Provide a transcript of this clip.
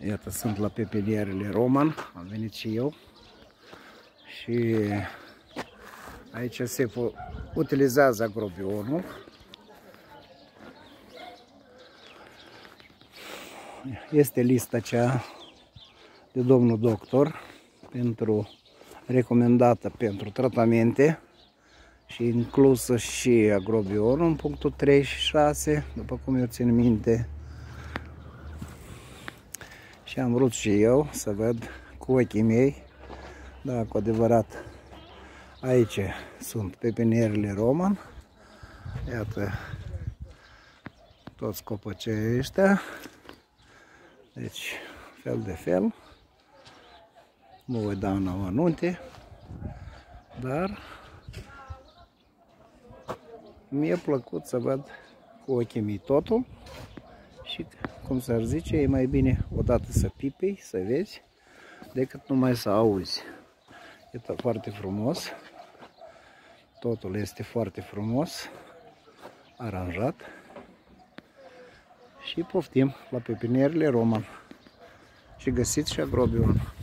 Iată, sunt la pepinierele Roman, am venit și eu. Și aici se utilizează agrobionul. Este lista cea de domnul doctor recomandată pentru tratamente și inclusă și agrobionul în punctul 36, după cum eu țin minte. Și am vrut și eu să văd cu ochii mei, da, cu adevărat, aici sunt pepinierele Roman. Iată toți copăcei ăștia, deci fel de fel. Nu voi da în amănunte, dar mi-a plăcut să văd cu ochii mei totul și, cum s-ar zice, e mai bine odată să pipei, să vezi, decât numai să auzi. Este foarte frumos, totul este foarte frumos aranjat și poftim la pepinierele Roman și găsiți și agrobion.